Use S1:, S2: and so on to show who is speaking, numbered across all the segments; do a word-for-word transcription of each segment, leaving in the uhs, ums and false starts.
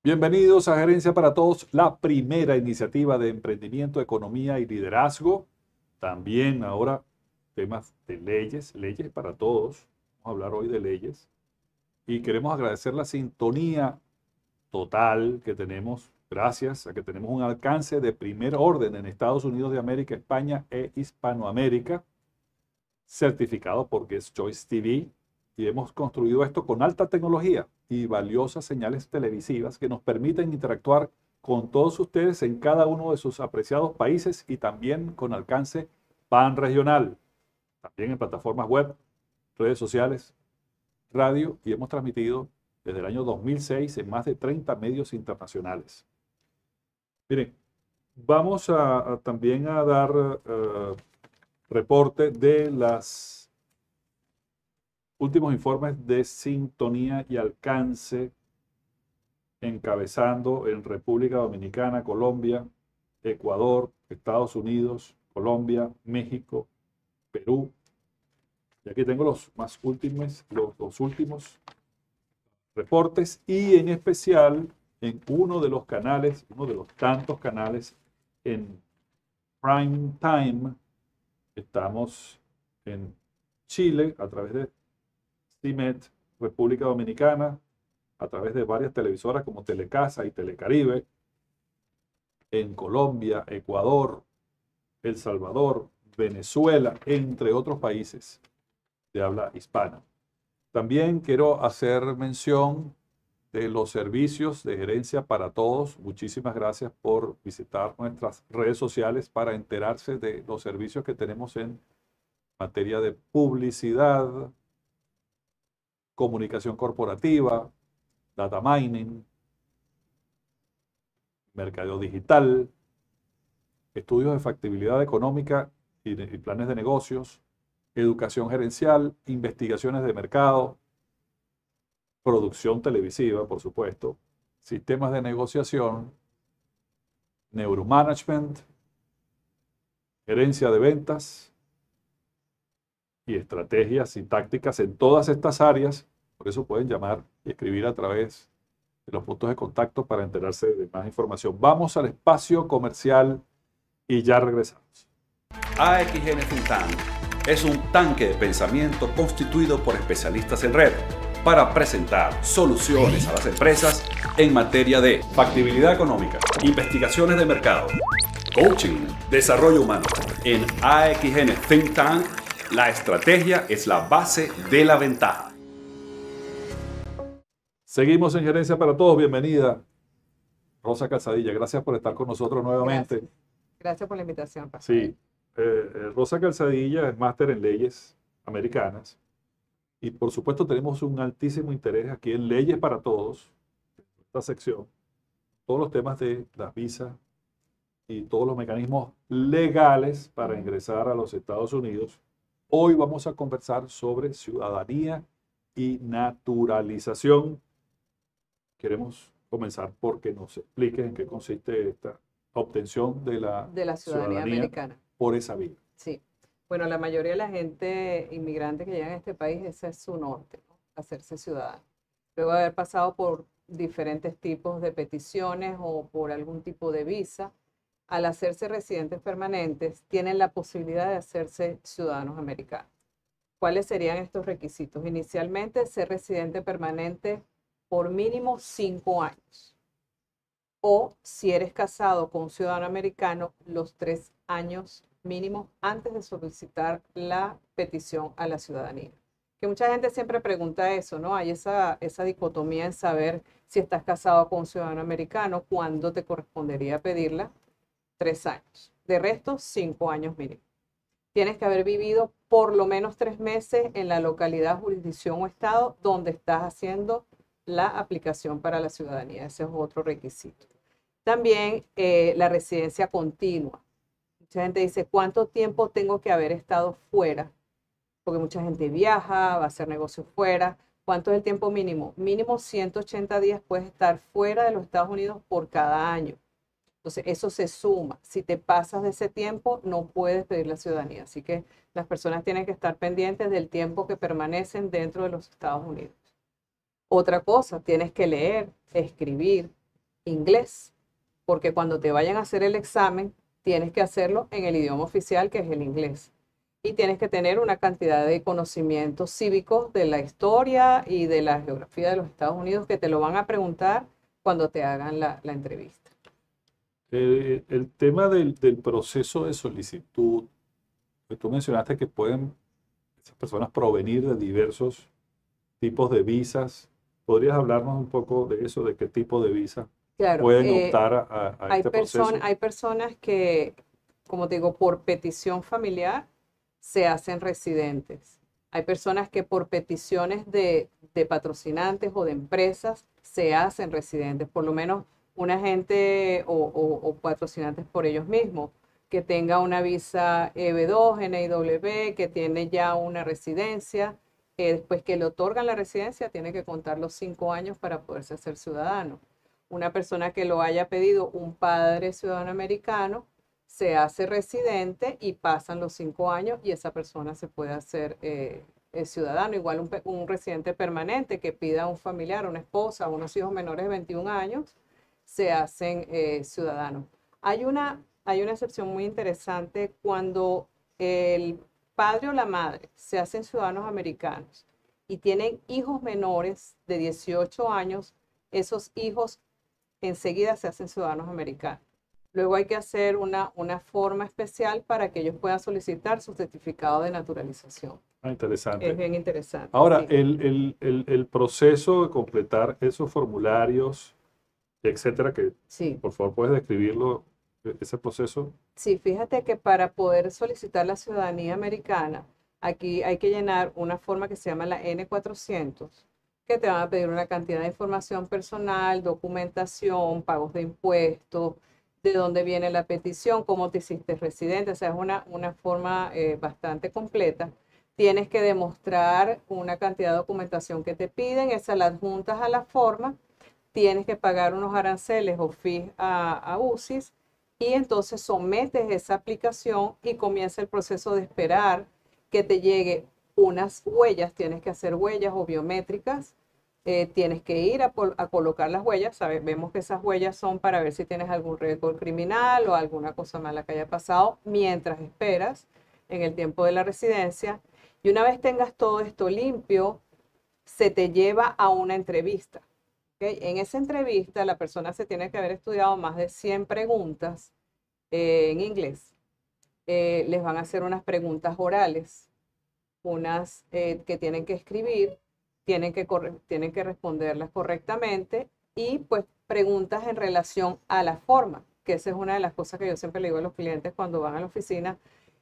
S1: Bienvenidos a Gerencia para Todos, la primera iniciativa de emprendimiento, economía y liderazgo. También ahora temas de leyes, leyes para todos. Vamos a hablar hoy de leyes. Y queremos agradecer la sintonía total que tenemos, gracias a que tenemos un alcance de primer orden en Estados Unidos de América, España e Hispanoamérica, certificado por Guest Choice T V. Y hemos construido esto con alta tecnología y valiosas señales televisivas que nos permiten interactuar con todos ustedes en cada uno de sus apreciados países y también con alcance panregional. También en plataformas web, redes sociales, radio, y hemos transmitido desde el año dos mil seis en más de treinta medios internacionales. Miren, vamos a, a también a dar uh, reporte de las últimos informes de sintonía y alcance, encabezando en República Dominicana, Colombia, Ecuador, Estados Unidos, Colombia, México, Perú. Y aquí tengo los más últimos, los, los últimos reportes, y en especial en uno de los canales, uno de los tantos canales en prime time. Estamos en Chile a través de C I M E T, República Dominicana, a través de varias televisoras como Telecasa y Telecaribe, en Colombia, Ecuador, El Salvador, Venezuela, entre otros países de habla hispana. También quiero hacer mención de los servicios de Gerencia para Todos. Muchísimas gracias por visitar nuestras redes sociales para enterarse de los servicios que tenemos en materia de publicidad, comunicación corporativa, data mining, mercadeo digital, estudios de factibilidad económica y, de, y planes de negocios, educación gerencial, investigaciones de mercado, producción televisiva, por supuesto, sistemas de negociación, neuromanagement, gerencia de ventas y estrategias y tácticas en todas estas áreas. Por eso pueden llamar y escribir a través de los puntos de contacto para enterarse de más información. Vamos al espacio comercial y ya regresamos.
S2: A X N Think Tank es un tanque de pensamiento constituido por especialistas en red para presentar soluciones a las empresas en materia de factibilidad económica, investigaciones de mercado, coaching, desarrollo humano. En A X N Think Tank, la estrategia es la base de la ventaja.
S1: Seguimos en Gerencia para Todos. Bienvenida, Rosa Calzadilla. Gracias por estar con nosotros nuevamente.
S3: Gracias, Gracias por la invitación, Rafael.
S1: Sí, eh, eh, Rosa Calzadilla es máster en leyes americanas. Y por supuesto tenemos un altísimo interés aquí en Leyes para Todos, esta sección, todos los temas de las visas y todos los mecanismos legales para ingresar a los Estados Unidos. Hoy vamos a conversar sobre ciudadanía y naturalización. Queremos comenzar porque nos expliques en qué consiste esta obtención de la,
S3: de la ciudadanía,
S1: ciudadanía
S3: americana.
S1: Por esa vía.
S3: Sí. Bueno, la mayoría de la gente inmigrante que llega a este país, ese es su norte, ¿no? Hacerse ciudadano. Luego de haber pasado por diferentes tipos de peticiones o por algún tipo de visa, al hacerse residentes permanentes, tienen la posibilidad de hacerse ciudadanos americanos. ¿Cuáles serían estos requisitos? Inicialmente, ser residente permanente por mínimo cinco años. O si eres casado con un ciudadano americano, los tres años mínimos antes de solicitar la petición a la ciudadanía. Que mucha gente siempre pregunta eso, ¿no? Hay esa, esa dicotomía en saber si estás casado con un ciudadano americano, ¿cuándo te correspondería pedirla? Tres años. De resto, cinco años mínimo. Tienes que haber vivido por lo menos tres meses en la localidad, jurisdicción o estado donde estás haciendo la aplicación para la ciudadanía. Ese es otro requisito. También eh, la residencia continua. Mucha gente dice, ¿cuánto tiempo tengo que haber estado fuera? Porque mucha gente viaja, va a hacer negocios fuera. ¿Cuánto es el tiempo mínimo? Mínimo ciento ochenta días puedes estar fuera de los Estados Unidos por cada año. Entonces, eso se suma. Si te pasas de ese tiempo, no puedes pedir la ciudadanía. Así que las personas tienen que estar pendientes del tiempo que permanecen dentro de los Estados Unidos. Otra cosa, tienes que leer, escribir, inglés, porque cuando te vayan a hacer el examen, tienes que hacerlo en el idioma oficial, que es el inglés. Y tienes que tener una cantidad de conocimientos cívicos de la historia y de la geografía de los Estados Unidos que te lo van a preguntar cuando te hagan la, la entrevista.
S1: Eh, el tema del, del proceso de solicitud, que tú mencionaste que pueden esas personas provenir de diversos tipos de visas. ¿Podrías hablarnos un poco de eso, de qué tipo de visa
S3: Claro,
S1: pueden
S3: eh,
S1: optar a, a- a
S3: hay,
S1: este
S3: person-
S1: proceso?
S3: hay personas que, como te digo, por petición familiar se hacen residentes. Hay personas que por peticiones de, de patrocinantes o de empresas se hacen residentes, por lo menos una gente o, o- o patrocinantes por ellos mismos, que tenga una visa E B dos, N I W, que tiene ya una residencia, eh, después que le otorgan la residencia, tiene que contar los cinco años para poderse hacer ciudadano. Una persona que lo haya pedido un padre ciudadano americano se hace residente y pasan los cinco años y esa persona se puede hacer eh, eh, ciudadano. Igual un, pe- un residente permanente que pida a un familiar, una esposa, unos hijos menores de veintiún años, se hacen eh, ciudadanos. Hay una, hay una excepción muy interesante cuando el padre o la madre se hacen ciudadanos americanos y tienen hijos menores de dieciocho años, esos hijos enseguida se hacen ciudadanos americanos. Luego hay que hacer una, una forma especial para que ellos puedan solicitar su certificado de naturalización.
S1: Ah,
S3: Es
S1: interesante.
S3: bien interesante,
S1: Ahora,
S3: sí.
S1: el, el- el- el proceso de completar esos formularios, etcétera, que
S3: Sí,
S1: por favor puedes describirlo, e- ese proceso.
S3: sí, fíjate que para poder solicitar la ciudadanía americana, aquí hay que llenar una forma que se llama la N cuatrocientos, que te van a pedir una cantidad de información personal, documentación, pagos de impuestos, de dónde viene la petición, cómo te hiciste residente, o sea, es una, una forma eh, bastante completa. Tienes que demostrar una cantidad de documentación que te piden, esa la adjuntas a la forma, tienes que pagar unos aranceles o fees a, a U C I S y entonces sometes esa aplicación y comienza el proceso de esperar que te llegue unas huellas, tienes que hacer huellas o biométricas, eh, tienes que ir a, a colocar las huellas, ¿sabes? Vemos que esas huellas son para ver si tienes algún récord criminal o alguna cosa mala que haya pasado mientras esperas en el tiempo de la residencia. Y una vez tengas todo esto limpio, se te lleva a una entrevista. ¿Okay? En esa entrevista la persona se tiene que haber estudiado más de cien preguntas eh, en inglés. Eh, les van a hacer unas preguntas orales, unas eh, que tienen que escribir, tienen que, tienen que responderlas correctamente y pues preguntas en relación a la forma, que esa es una de las cosas que yo siempre le digo a los clientes cuando van a la oficina,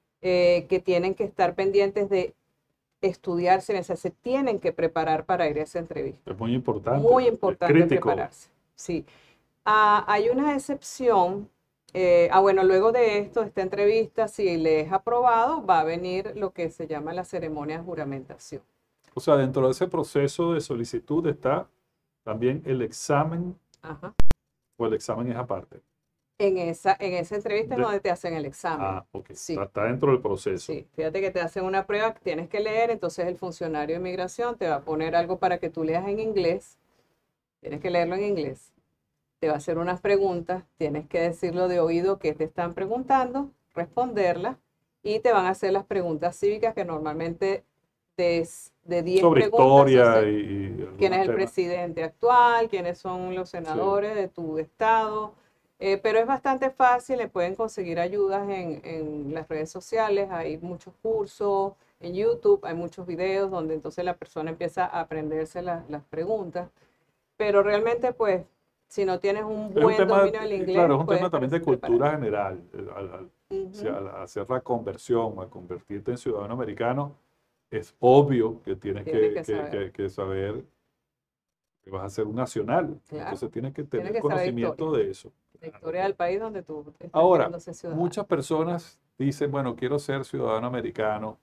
S3: eh, que tienen que estar pendientes de estudiarse, o sea, se tienen que preparar para ir a esa entrevista.
S1: Es muy importante,
S3: Muy
S1: es
S3: importante
S1: crítico.
S3: prepararse. Sí. Ah, hay una excepción. Eh, ah, bueno, luego de esto, de esta entrevista, si le es aprobado, va a venir lo que se llama la ceremonia de juramentación.
S1: O sea, dentro de ese proceso de solicitud está también el examen,
S3: Ajá.
S1: o el examen es aparte.
S3: En esa, en esa entrevista
S1: De-
S3: es donde te hacen el examen.
S1: Ah, ok.
S3: Sí.
S1: Está, está dentro del proceso.
S3: Sí, fíjate que te hacen una prueba que tienes que leer, entonces el funcionario de inmigración te va a poner algo para que tú leas en inglés, tienes que leerlo en inglés, te va a hacer unas preguntas, tienes que decirlo de oído que te están preguntando, responderlas, y te van a hacer las preguntas cívicas que normalmente de, de diez
S1: Sobre
S3: preguntas,
S1: historia
S3: o sea,
S1: y, y algunos
S3: quién es el
S1: temas.
S3: presidente actual, quiénes son los senadores de tu estado. Eh, pero es bastante fácil, le pueden conseguir ayudas en, en las redes sociales, hay muchos cursos, en YouTube hay muchos videos donde entonces la persona empieza a aprenderse las, las preguntas. Pero realmente, pues, si no tienes un
S1: Es un
S3: buen
S1: tema,
S3: dominio del
S1: eh,
S3: inglés,
S1: claro, es un
S3: puedes
S1: tema también de
S3: prepararte.
S1: cultura general. eh, Al, al-
S3: Ujú.
S1: si al hacer la conversión, al convertirte en ciudadano americano, es obvio que tienes
S3: Tienes
S1: que,
S3: que
S1: que-
S3: saber.
S1: que- que saber que vas a ser un nacional.
S3: Claro.
S1: Entonces tienes que
S3: Tienes
S1: tener
S3: que saber
S1: conocimiento
S3: historia.
S1: de eso.
S3: La historia del país donde tú estás
S1: Ahora,
S3: queriendo ser ciudadano.
S1: muchas personas dicen, bueno, quiero ser ciudadano americano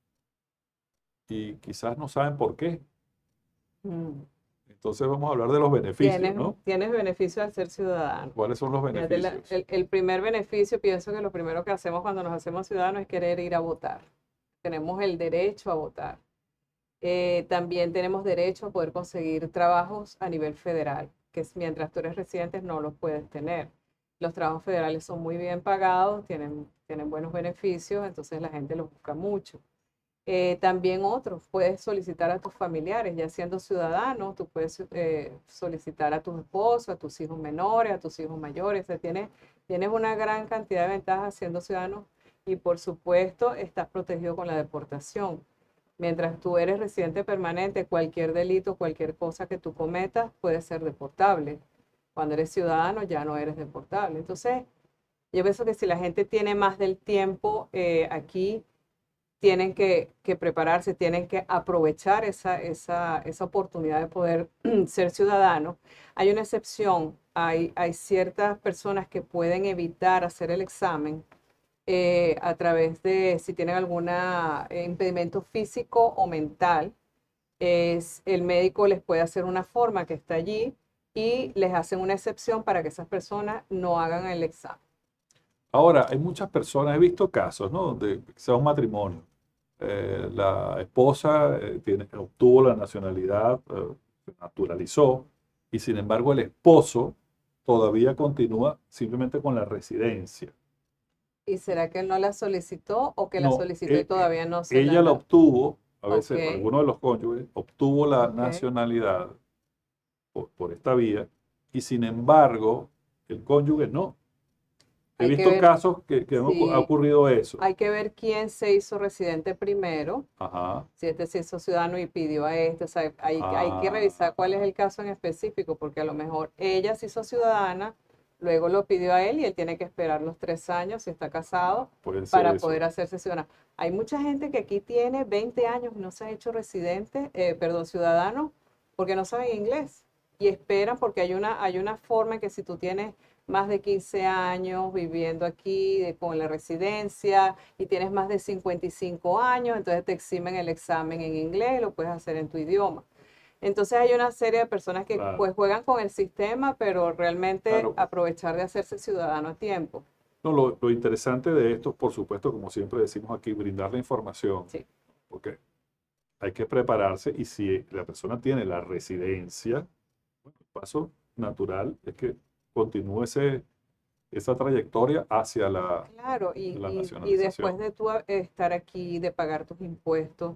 S1: y quizás no saben por qué.
S3: Mm.
S1: Entonces vamos a hablar de los beneficios,
S3: Tienes,
S1: ¿no?
S3: tienes beneficio al ser ciudadano.
S1: ¿Cuáles son los
S3: Fíjate, la-
S1: beneficios?
S3: el, el primer beneficio, pienso que lo primero que hacemos cuando nos hacemos ciudadanos es querer ir a votar. Tenemos el derecho a votar. Eh, también tenemos derecho a poder conseguir trabajos a nivel federal. que mientras tú eres residente no los puedes tener. Los trabajos federales son muy bien pagados, tienen, tienen buenos beneficios, entonces la gente los busca mucho. Eh, también otros, puedes solicitar a tus familiares, ya siendo ciudadano, tú puedes eh, solicitar a tus esposos, a tus hijos menores, a tus hijos mayores, o sea, tienes, tienes una gran cantidad de ventajas siendo ciudadano y por supuesto estás protegido con la deportación. Mientras tú eres residente permanente, cualquier delito, cualquier cosa que tú cometas puede ser deportable. Cuando eres ciudadano ya no eres deportable. Entonces, yo pienso que si la gente tiene más del tiempo eh, aquí, tienen que, que prepararse, tienen que aprovechar esa, esa, esa oportunidad de poder ser ciudadano. Hay una excepción, hay, hay ciertas personas que pueden evitar hacer el examen eh, a través de, si tienen algún impedimento físico o mental, es, el médico les puede hacer una forma que está allí y les hacen una excepción para que esas personas no hagan el examen.
S1: Ahora, hay muchas personas, he visto casos, ¿no? Donde sea un matrimonio. Eh, la esposa eh, tiene, obtuvo la nacionalidad, eh, se naturalizó, y sin embargo el esposo todavía continúa simplemente con la residencia.
S3: ¿Y será que él no la solicitó o que la
S1: No,
S3: solicitó
S1: eh,
S3: y todavía no se
S1: ella
S3: la
S1: la
S3: da?
S1: obtuvo, a veces
S3: Ok.
S1: alguno de los cónyuges obtuvo la
S3: Ok.
S1: nacionalidad por, por esta vía, y sin embargo el cónyuge no. He
S3: Hay que
S1: visto
S3: ver,
S1: casos que, que han ocu-
S3: sí,
S1: ha ocurrido eso.
S3: hay que ver quién se hizo residente primero,
S1: Ajá.
S3: si este se hizo ciudadano y pidió a este, o sea, hay, hay que
S1: Ah,
S3: revisar cuál es el caso en específico, porque a lo mejor ella se hizo ciudadana, luego lo pidió a él y él tiene que esperar los tres años si está casado
S1: puede ser
S3: para
S1: eso.
S3: poder hacerse ciudadano. Hay mucha gente que aquí tiene veinte años y no se ha hecho residente, eh, perdón, ciudadano, porque no saben inglés y esperan porque hay una, hay una forma en que si tú tienes más de quince años viviendo aquí de, con la residencia y tienes más de cincuenta y cinco años, entonces te eximen el examen en inglés y lo puedes hacer en tu idioma. Entonces hay una serie de personas que
S1: Claro.
S3: pues juegan con el sistema, pero realmente
S1: Claro.
S3: aprovechar de hacerse ciudadano a tiempo.
S1: No, lo, lo interesante de esto, por supuesto, como siempre decimos aquí, brindar la información,
S3: Sí.
S1: porque hay que prepararse y si la persona tiene la residencia, bueno, el paso natural es que continúe ese, esa trayectoria hacia la,
S3: Claro, y,
S1: la
S3: y- y
S1: nacionalización.
S3: después de tú a- estar aquí, de pagar tus impuestos,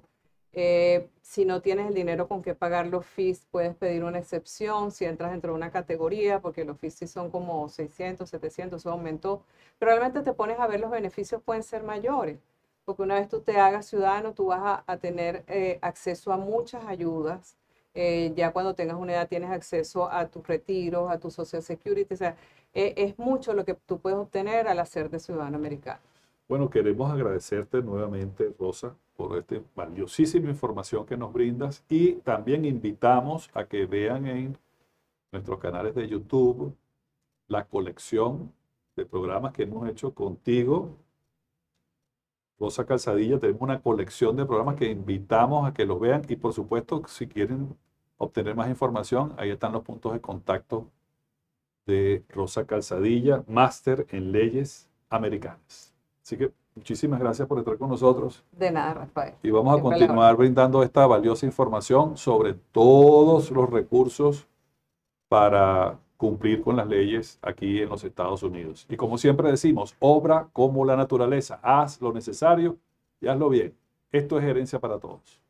S3: eh, si no tienes el dinero con qué pagar los fees, puedes pedir una excepción si entras dentro de una categoría, porque los fees sí son como seiscientos, setecientos, eso aumentó. Pero realmente te pones a ver los beneficios pueden ser mayores, porque una vez tú te hagas ciudadano, tú vas a, a tener eh, acceso a muchas ayudas. Eh, ya cuando tengas una edad tienes acceso a tus retiros, a tu Social Security, o sea, eh, es mucho lo que tú puedes obtener al hacerte ciudadano americano.
S1: Bueno, queremos agradecerte nuevamente, Rosa, por esta valiosísima información que nos brindas y también invitamos a que vean en nuestros canales de YouTube la colección de programas que hemos hecho contigo, Rosa Calzadilla. Tenemos una colección de programas que invitamos a que los vean y por supuesto, si quieren obtener más información, ahí están los puntos de contacto de Rosa Calzadilla, máster en leyes americanas. Así que muchísimas gracias por estar con nosotros
S3: De nada, Rafael.
S1: y vamos a
S3: Siempre a la
S1: continuar brindando esta valiosa información sobre todos los recursos para cumplir con las leyes aquí en los Estados Unidos. Y como siempre decimos, obra como la naturaleza, haz lo necesario y hazlo bien. Esto es Gerencia para Todos.